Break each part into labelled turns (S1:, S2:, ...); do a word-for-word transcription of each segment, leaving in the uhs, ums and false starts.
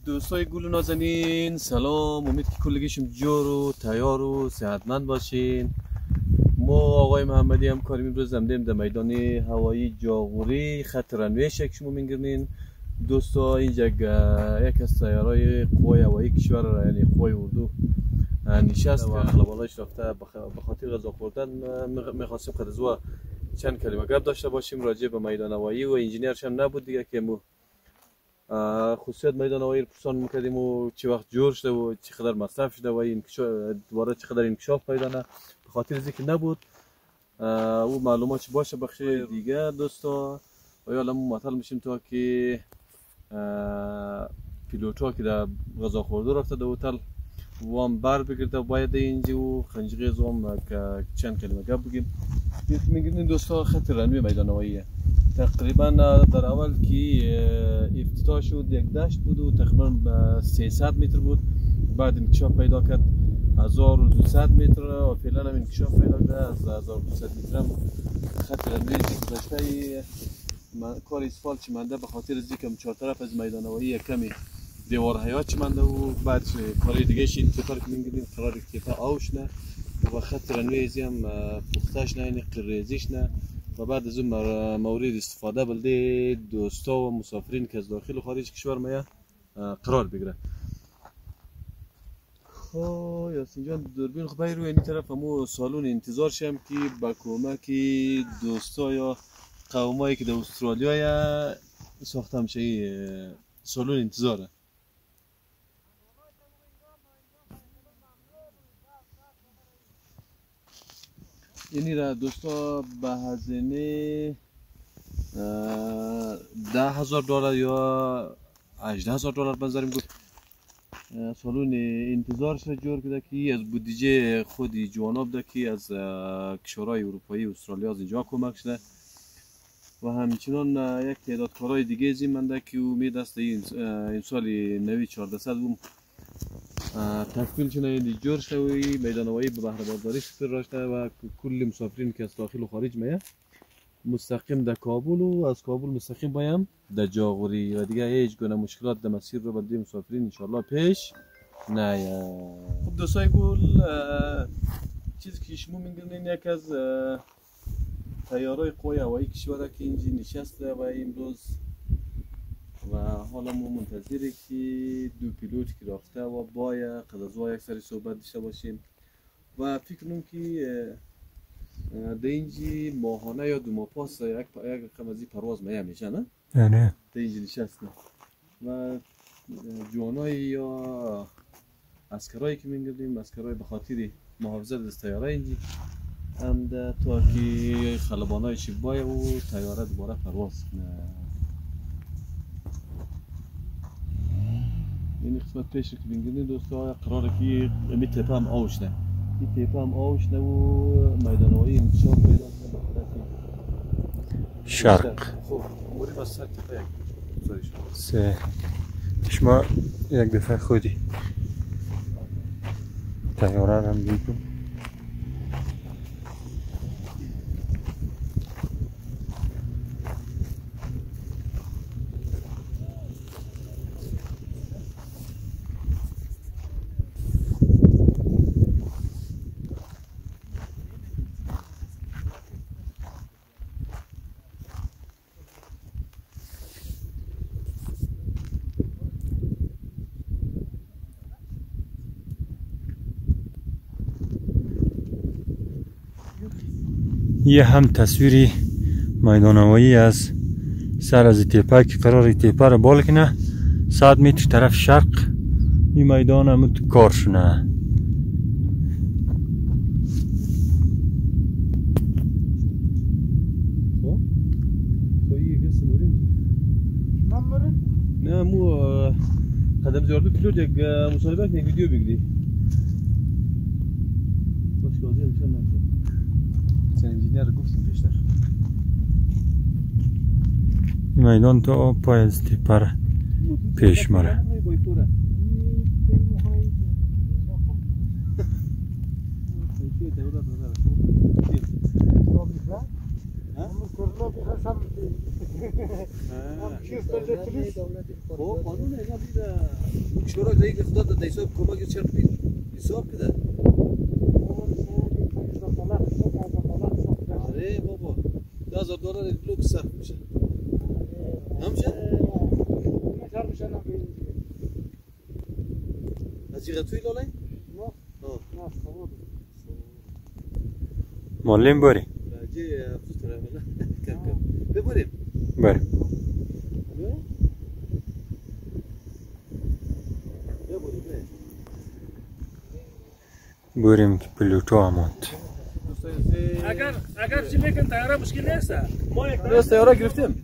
S1: دوستای گل نازنین سلام، امید که کلگیشم جور و تیار و صحتمند باشین. ما آقای محمدی همکاریم امروز زمدیم در میدان هوایی جاغوری خط رنویش که شما میگرنین. دوستا اینجا یک از سیارهای قوای هوایی کشور یعنی قوای اردو نشست و خلبانایش رفته. به خاطر غذا خوردن میخواستیم خدزوا چند کلمه گپ داشته باشیم راجع به میدان هوایی و انجینیرش هم نبود دیگه که مو خصوصیت میدان هوایی رو پرسان میکردیم و چه وقت جور شده و چقدر مصرف شده و انکشاف دوباره چقدر انکشاف پیدا نه. به خاطر از اینکه نبود او معلومات باشه بخش دیگه دوستا و یا الان معطل میشیم تا که پیلوت ها که در غذا خورده رفته در هتل وام بر بگرده باید اینجا و خنجقی زوام که چند کلمه گپ بگیم. میگیم دوستا خط رنوی میدان هواییه. تقریبا در اول که افتتاح شد یک دشت بود و تقریبا سیصد متر بود. بعد انکشاف پیدا کرد هزار و دویست متر و فعلا هم انکشاف پیدا کرده از هزار و دویست متر هم خط رنوی گذشته. کار اسفالت چمنده به خاطر از اینکه چهار طرف از میدان هوایی کمی دیوار حیات چمنده و بعد کارهای دیگه شین تیپر که میگیریم قرار تیپر آوش نه و خط رنوی ازی هم پختش نه یعنی قریزیش نه و بعد از اون مورد استفاده بلده دوستا و مسافرین که از داخل و خارج کشور میه قرار بگیره. خب یاسین جان دوربین خب رو این طرف همو سالون انتظار شم که با کمک دوستا یا قومایی که در استرالیا ساخته میشه سالون انتظاره. اینی را دوستا به هزینه ده هزار دلار یا هجده هزار دلار بنظریم گفت سالون انتظار شده جور کرده که از بودجه خودی جوانا بوده که از کشورهای اروپایی و استرالیا از اینجا کمک شده و همچنان یک تعداد کارهای دیگه زی منده که امید است این سال نوی چهاردهصد اون تکمیل شده این جور شده و میدان هوایی به بهره برداری سپر راشته و کل مسافرین که از داخل و خارج میه مستقیم در کابل و از کابل مستقیم بایم در جاغوری و دیگه هیچ گونه مشکلات در مسیر رو بلده مسافرین انشالله پیش نه. خب دوستای گل چیزی که شما میگردین یک از تیارهای قوای هوایی کشور که اینجا نشسته و امروز و حالا ما منتظره که دو پیلوت که رفته و باید قدرزوا یک سری صحبت داشته باشیم و فکر کنم که در اینجا ماهانه یا دو ماه پاس یک رقم از این پرواز میه میشه نه؟
S2: نه
S1: در اینجا نشسته و جوانای یا عسکرایی که میگردیم عسکرای به خاطر محافظت از تیاره اینجا هم تا که خلبانای شیبای و تیاره دوباره پرواز کنه. این قسمت پیش که بینگردیم دوستا قراره که امی تیپه هم آوش نه این تیپه هم آوش نه و میدان هوایی انکشاف پیدا کنه به طرف
S2: شرق.
S1: خب موریم از سر تیپه یک گذاری شد
S2: سه شما یک دفعه خودی تیاره هم بگم یه هم تصویری میدان هوایی از سر از تیپه که قرار تیپه را بال کنه صد متر طرف شرق این میدان هم تو کار شونه.
S1: خب خواهی یک قسم موریم من موریم؟ نه مو قدم جاردو پیلوت یک مصاحبه کنی ویدیو بگیری باش کازی همچنان نمشه سن انجینیر گفتیم پیشتر
S2: میدان تو پای از تیپه پیش مره.
S3: شورلا بخشم کیف بلدتریش
S1: با قانون اینا بیده شورا دیگه خدا داده حساب کمک چرت بید حساب کده آره بابا ده هزار دلار بلوک صرف میشه نمیشه؟
S3: نشار میشه نبید
S1: از چی توی لاله؟
S3: نه نه سواد
S2: معلم باری
S1: راجع افسوس ترى ولا كم كم ببرم
S2: باری بریم که پلوتو آمد
S4: اگر اگر چی میگن تیاره مشکل نیست ما یک
S1: بس تیاره گرفتیم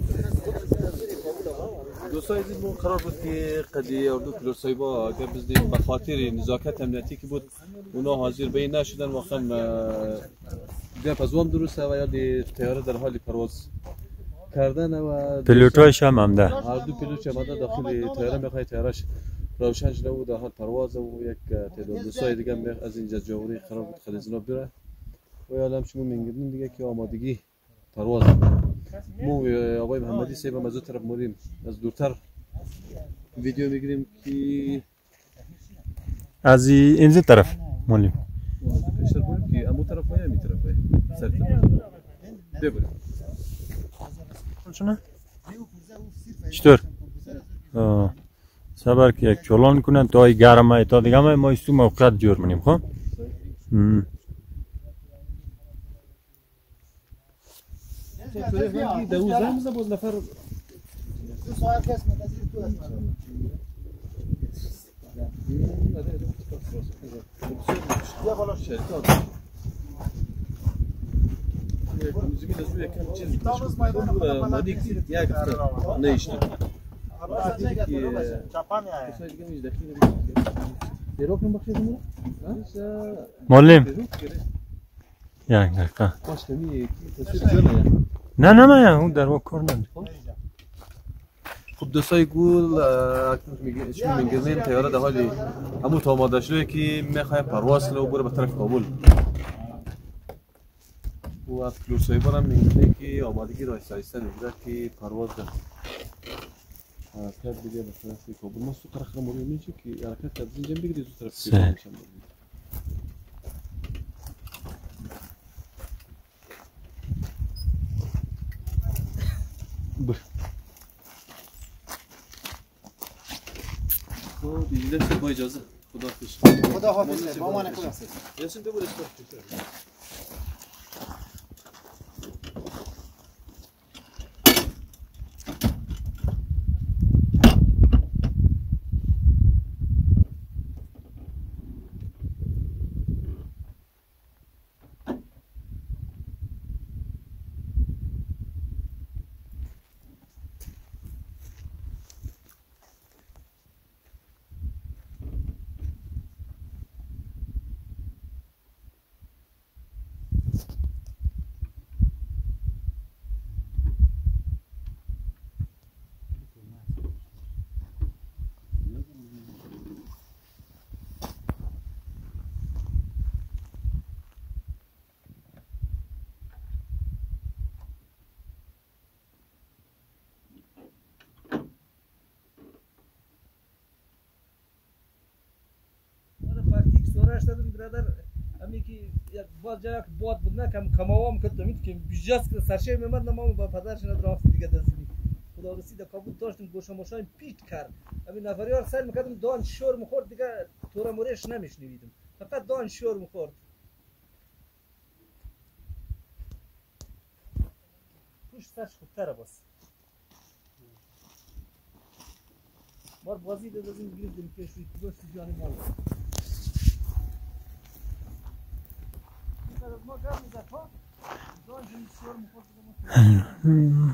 S1: دوستای عزیز ما قرار بود که قضیه اردو کلور صایبا اگر بزنیم به خاطر نزاکت امنیتی که بود اونا حاضر به این نشدن واقعا گپ از وام درسته و یا تیاره در حال پرواز کردن و
S2: پلوتوش هم همده
S1: هر دو پیلوت هم داخل تیاره میخواد تیارش روشن شده و در حال پرواز و یک تعداد دوستای دیگه هم از اینجا جوری قرار بود خلیزنا بره و یا هم شما میگردیم دیگه که آمادگی پرواز مو آقای محمدی صاحب هم از اون طرف موریم از دورتر ویدیو میگیریم که
S2: از این طرف معلم
S1: پیشتر بریم که امو طرف های امی طرف های سر طرف ببریم
S2: شنو؟ چطور؟ صبر که یک چولان کنن تا ای گرمه تا دیگه ما ما استو موقعیت جور منیم خب؟
S1: دوازده میزه باز نفر
S3: دو ساعت کس منتظر تو هستم بیا بالا
S1: شرکات زمین از روی کم چیز مادی که یک هفته نیشتیم
S2: معلم یک دقیقه نه نه نه اون در واقع کار نداره
S1: خب دوستای گل شما میگردیم تیاره در حالی همون تا آماده شده که میخواه پرواز کنه و بره به طرف کابل و از کلور صایبان هم میگه که آمادگی را آهسته آهسته میگیره که پرواز ده حرکت بگه به طرف کابل ما سو قرخ موری میشه که حرکت از اینجا بگیری تو طرف کابل میشن بر خب دیگه با اجازه خدا حافظ
S3: خدا حافظ با ما نکنه
S1: یاسین ببر استاد
S4: دادم برادر امی که یک باز جایی که باد بود نه کم کماوام کرد میت که بیجاست که سرشه میمد نمام با پدرش ندرافت دیگه دستی خدا رسید کابل داشتم گوشه ماشین پیت کرد همین نفریار سر میکردم دان شور میخورد دیگه تورا مورش نمیشنیدم فقط دان شور میخورد خوش سرش خوبتره بس بار بازی دادیم گیردیم که شوی تو بس جانی مال ما قبل زفا دان جن شور میخورد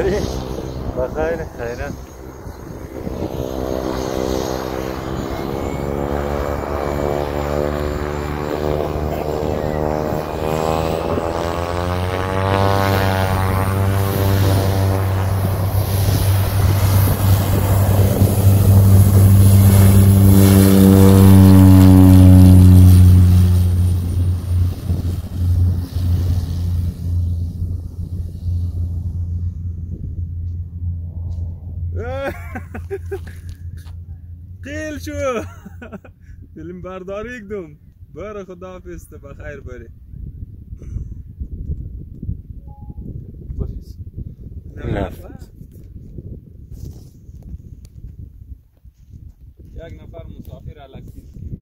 S2: بری بخیر خیرت
S5: قیل شو فیلم برداری کدوم بره خدا حافظ بخیر بری یک نفر مسافر الکی